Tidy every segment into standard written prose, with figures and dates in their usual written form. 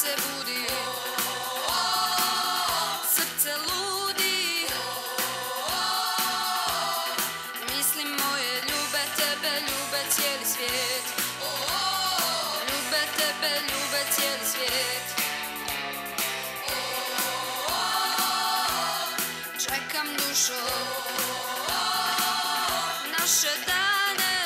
se budi, srce ludi, misli moje ljube tebe, ljube cijeli svijet, ljube tebe, ljube cijeli svijet. Čekam dušo naše dane,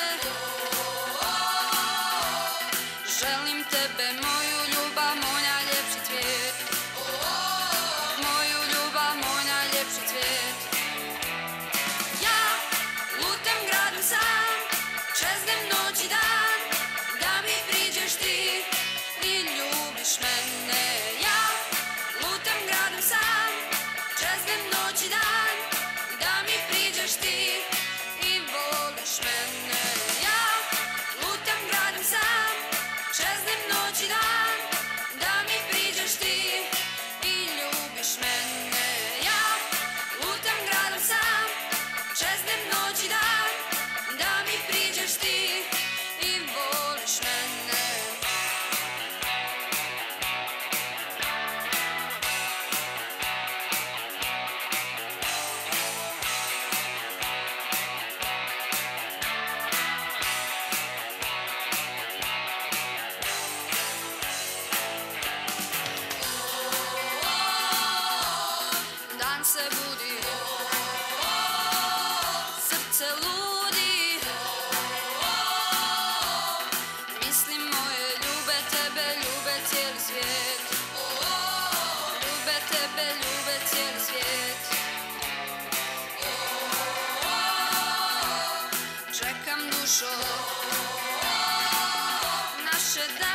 želim tebe, moju ljubav, moj najljepši cvijet, moju ljubav, moj najljepši cvijet. Ja lutam gradom sam, čeznem noć i dan, da mi priđeš ti i ljubiš mene. Ja lutam gradom sam, čeznem noć i dan, da mi priđeš ti i voliš mene. Ja lutam gradom sam, čeznem noć i dan, da mi priđeš ti i ljubiš mene. Ja lutam gradom sam, čeznem noć i dan, da mi priđeš ti i voliš mene. Dan se budi, srce ludi, misli moje ljube tebe, ljube cijeli svijet, ljube tebe, ljube cijeli svijet. Čekam dušo naše dane,